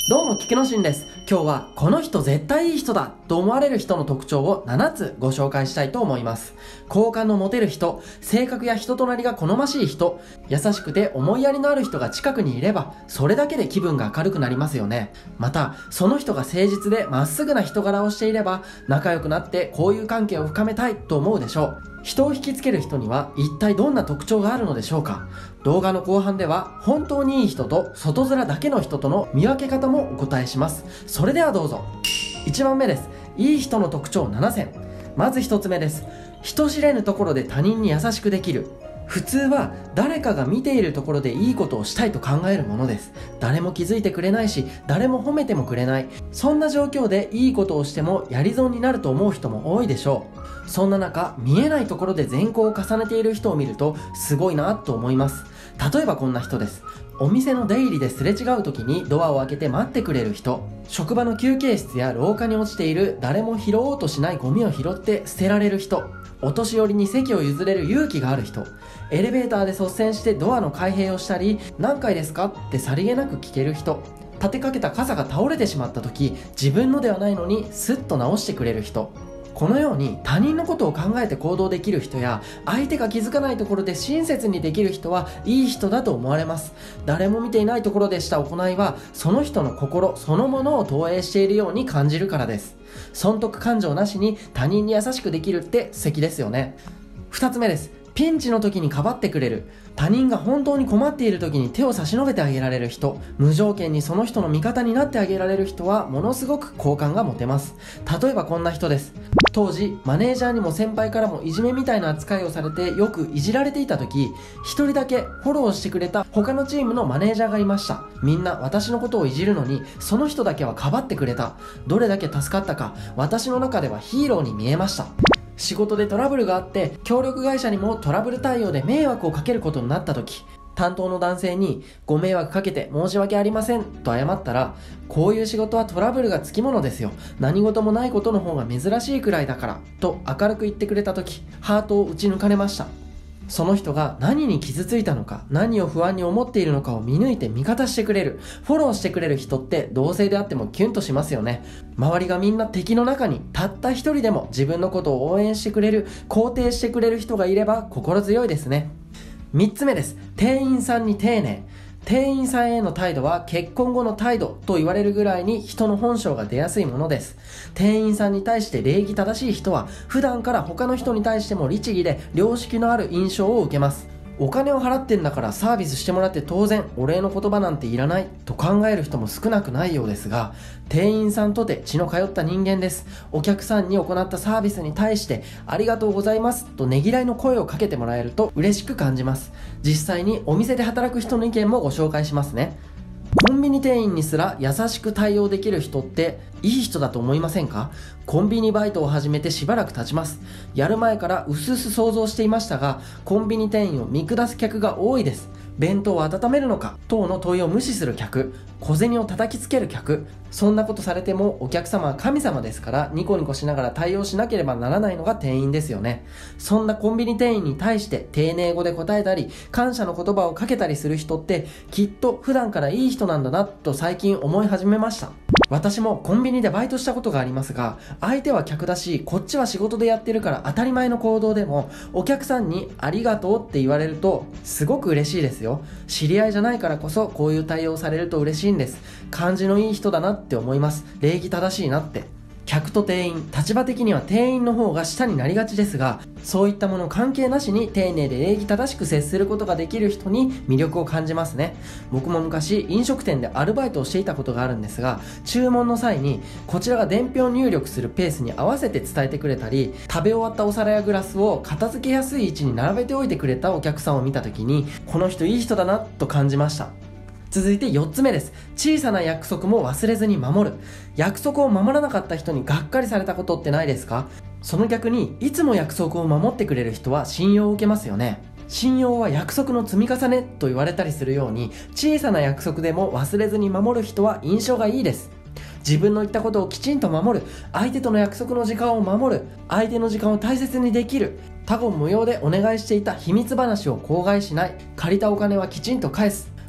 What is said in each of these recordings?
どうも、菊野真です。今日は、この人絶対いい人だと思われる人の特徴を7つご紹介したいと思います。好感の持てる人、性格や人となりが好ましい人、優しくて思いやりのある人が近くにいれば、それだけで気分が明るくなりますよね。また、その人が誠実でまっすぐな人柄をしていれば、仲良くなって交友関係を深めたいと思うでしょう。人を引きつける人には一体どんな特徴があるのでしょうか。動画の後半では本当にいい人と外面だけの人との見分け方もお答えします。それではどうぞ。1番目です。いい人の特徴7選。まず1つ目です。人知れぬところで他人に優しくできる。普通は誰かが見ているところでいいことをしたいと考えるものです。誰も気づいてくれないし、誰も褒めてもくれない。そんな状況でいいことをしてもやり損になると思う人も多いでしょう。そんな中、見えないところで善行を重ねている人を見るとすごいなと思います。例えばこんな人です。お店の出入りですれ違う時にドアを開けて待ってくれる人。職場の休憩室や廊下に落ちている誰も拾おうとしないゴミを拾って捨てられる人。お年寄りに席を譲れる勇気がある人。エレベーターで率先してドアの開閉をしたり、何階ですかってさりげなく聞ける人。立てかけた傘が倒れてしまった時、自分のではないのにスッと直してくれる人。このように他人のことを考えて行動できる人や、相手が気づかないところで親切にできる人はいい人だと思われます。誰も見ていないところでした行いは、その人の心そのものを投影しているように感じるからです。損得感情なしに他人に優しくできるって素敵ですよね。2つ目です。ピンチの時にかばってくれる。他人が本当に困っている時に手を差し伸べてあげられる人、無条件にその人の味方になってあげられる人はものすごく好感が持てます。例えばこんな人です。当時マネージャーにも先輩からもいじめみたいな扱いをされてよくいじられていた時、一人だけフォローしてくれた他のチームのマネージャーがいました。みんな私のことをいじるのに、その人だけはかばってくれた。どれだけ助かったか、私の中ではヒーローに見えました。仕事でトラブルがあって、協力会社にもトラブル対応で迷惑をかけることになった時、担当の男性にご迷惑かけて申し訳ありませんと謝ったら、こういう仕事はトラブルがつきものですよ、何事もないことの方が珍しいくらいだからと明るく言ってくれた時、ハートを打ち抜かれました。その人が何に傷ついたのか、何を不安に思っているのかを見抜いて味方してくれる、フォローしてくれる人って同性であってもキュンとしますよね。周りがみんな敵の中にたった一人でも自分のことを応援してくれる、肯定してくれる人がいれば心強いですね。3つ目です。店員さんに丁寧。店員さんへの態度は結婚後の態度と言われるぐらいに人の本性が出やすいものです。店員さんに対して礼儀正しい人は普段から他の人に対しても律儀で良識のある印象を受けます。お金を払ってんだからサービスしてもらって当然、お礼の言葉なんていらないと考える人も少なくないようですが、店員さんとて血の通った人間です。お客さんに行ったサービスに対してありがとうございますとねぎらいの声をかけてもらえると嬉しく感じます。実際にお店で働く人の意見もご紹介しますね。コンビニ店員にすら優しく対応できる人っていい人だと思いませんか？コンビニバイトを始めてしばらく経ちます。やる前から薄々想像していましたが、コンビニ店員を見下す客が多いです。弁当を温めるのか等の問いを無視する客、小銭を叩きつける客。そんなことされてもお客様は神様ですから、ニコニコしながら対応しなければならないのが店員ですよね。そんなコンビニ店員に対して丁寧語で答えたり、感謝の言葉をかけたりする人ってきっと普段からいい人なんだなと最近思い始めました。私もコンビニでバイトしたことがありますが、相手は客だし、こっちは仕事でやってるから当たり前の行動でも、お客さんにありがとうって言われるとすごく嬉しいですよ。知り合いじゃないからこそこういう対応されると嬉しいんです。感じのいい人だなって思います。礼儀正しいなって。客と店員、立場的には店員の方が下になりがちですが、そういったもの関係なしに丁寧で礼儀正しく接することができる人に魅力を感じますね。僕も昔飲食店でアルバイトをしていたことがあるんですが、注文の際にこちらが伝票入力するペースに合わせて伝えてくれたり、食べ終わったお皿やグラスを片付けやすい位置に並べておいてくれたお客さんを見た時に、この人いい人だなと感じました。続いて4つ目です。小さな約束も忘れずに守る。約束を守らなかった人にがっかりされたことってないですか？その逆にいつも約束を守ってくれる人は信用を受けますよね。信用は約束の積み重ねと言われたりするように、小さな約束でも忘れずに守る人は印象がいいです。自分の言ったことをきちんと守る、相手との約束の時間を守る、相手の時間を大切にできる、他言無用でお願いしていた秘密話を口外しない、借りたお金はきちんと返す、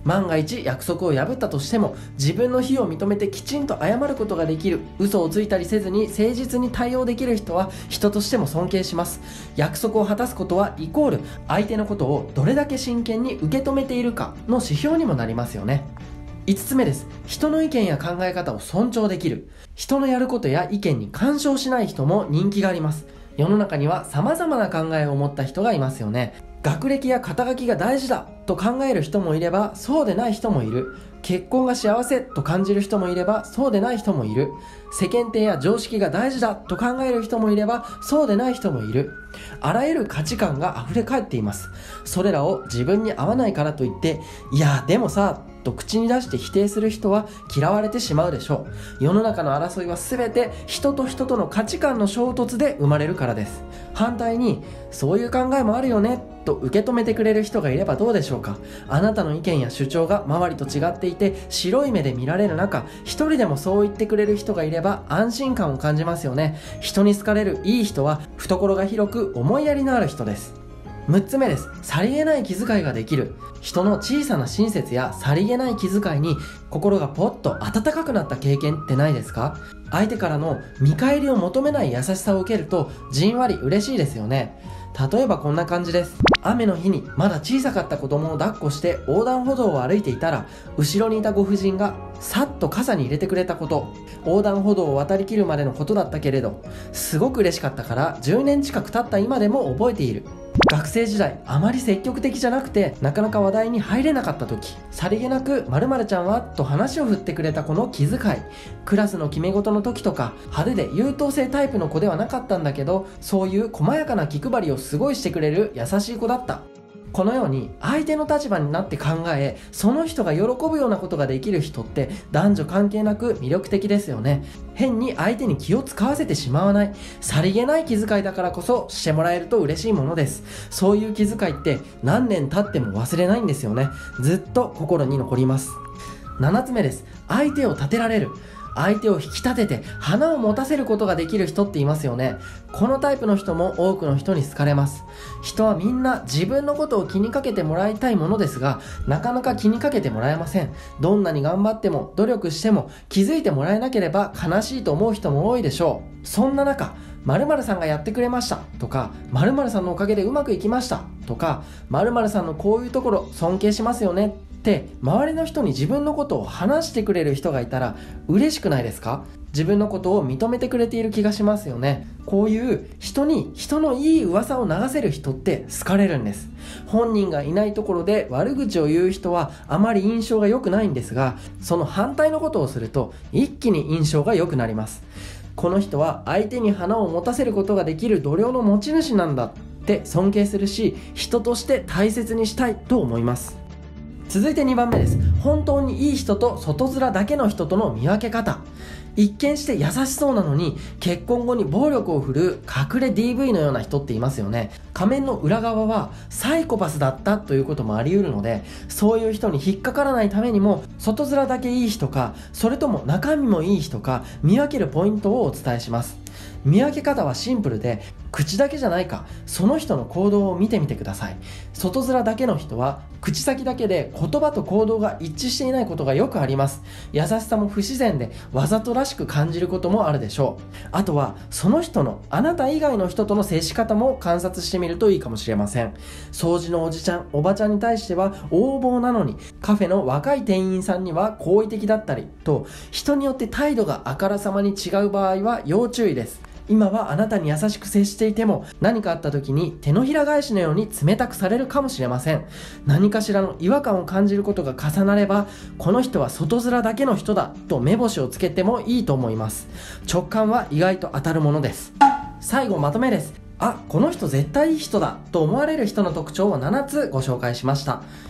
万が一約束を破ったとしても自分の非を認めてきちんと謝ることができる、嘘をついたりせずに誠実に対応できる人は人としても尊敬します。約束を果たすことはイコール相手のことをどれだけ真剣に受け止めているかの指標にもなりますよね。5つ目です。人の意見や考え方を尊重できる。人のやることや意見に干渉しない人も人気があります。世の中には様々な考えを持った人がいますよね。学歴や肩書きが大事だと考える人もいればそうでない人もいる。結婚が幸せと感じる人もいればそうでない人もいる。世間体や常識が大事だと考える人もいればそうでない人もいる。あらゆる価値観が溢れ返っています。それらを自分に合わないからといっていやでもさと口に出して否定する人は嫌われてしまうでしょう。世の中の争いは全て人と人との価値観の衝突で生まれるからです。反対にそういう考えもあるよねと受け止めてくれる人がいればどうでしょうか。あなたの意見や主張が周りと違っていて白い目で見られる中、一人でもそう言ってくれる人がいれば安心感を感じますよね。人に好かれるいい人は懐が広く思いやりのある人です。6つ目です。さりげない気遣いができる。人の小さな親切やさりげない気遣いに心がポッと温かくなった経験ってないですか？相手からの見返りを求めない優しさを受けるとじんわり嬉しいですよね。例えばこんな感じです。雨の日にまだ小さかった子供を抱っこして横断歩道を歩いていたら、後ろにいたご婦人がさっと傘に入れてくれたこと、横断歩道を渡りきるまでのことだったけれどすごく嬉しかったから10年近く経った今でも覚えている。学生時代あまり積極的じゃなくてなかなか話題に入れなかった時、さりげなく〇〇ちゃんはと話を振ってくれたこの気遣い。クラスの決め事の時とか派手で優等生タイプの子ではなかったんだけど、そういう細やかな気配りをすごいしてくれる優しい子だった。このように相手の立場になって考え、その人が喜ぶようなことができる人って男女関係なく魅力的ですよね。変に相手に気を使わせてしまわない、さりげない気遣いだからこそしてもらえると嬉しいものです。そういう気遣いって何年経っても忘れないんですよね。ずっと心に残ります。7つ目です。相手を立てられる。相手を引き立てて花を持たせることができる人っていますよね。このタイプの人も多くの人に好かれます。人はみんな自分のことを気にかけてもらいたいものですが、なかなか気にかけてもらえません。どんなに頑張っても努力しても気づいてもらえなければ悲しいと思う人も多いでしょう。そんな中、〇〇さんがやってくれましたとか、〇〇さんのおかげでうまくいきましたとか、〇〇さんのこういうところ尊敬しますよねって周りの人に自分のことを話してくれる人がいたら嬉しくないですか？自分のことを認めてくれている気がしますよね。こういう人に人のいい噂を流せる人って好かれるんです。本人がいないところで悪口を言う人はあまり印象が良くないんですが、その反対のことをすると一気に印象が良くなります。この人は相手に花を持たせることができる度量の持ち主なんだって尊敬するし、人として大切にしたいと思います。続いて2番目です。本当にいい人と外面だけの人との見分け方。一見して優しそうなのに結婚後に暴力を振るう隠れ DV のような人っていますよね。仮面の裏側はサイコパスだったということもあり得るので、そういう人に引っかからないためにも外面だけいい人かそれとも中身もいい人か見分けるポイントをお伝えします。見分け方はシンプルで、口だけじゃないかその人の行動を見てみてください。外面だけの人は口先だけで言葉と行動が一致していないことがよくあります。優しさも不自然でわざとらしく感じることもあるでしょう。あとはその人のあなた以外の人との接し方も観察してみるといいかもしれません。掃除のおじちゃんおばちゃんに対しては横暴なのに、カフェの若い店員さんには好意的だったりと、人によって態度があからさまに違う場合は要注意です。今はあなたに優しく接していても何かあった時に手のひら返しのように冷たくされるかもしれません。何かしらの違和感を感じることが重なれば、この人は外面だけの人だと目星をつけてもいいと思います。直感は意外と当たるものです。最後まとめです。この人絶対いい人だと思われる人の特徴を7つご紹介しました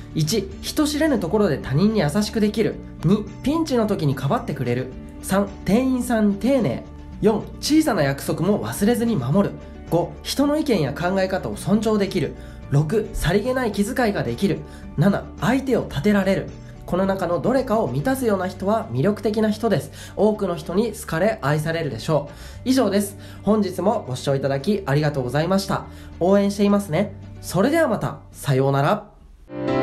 。1、人知れぬところで他人に優しくできる。2、ピンチの時にかばってくれる。3、店員さんに丁寧。4、小さな約束も忘れずに守る。5、人の意見や考え方を尊重できる。6、さりげない気遣いができる。7、相手を立てられる。この中のどれかを満たすような人は魅力的な人です。多くの人に好かれ愛されるでしょう。以上です。本日もご視聴いただきありがとうございました。応援していますね。それではまた。さようなら。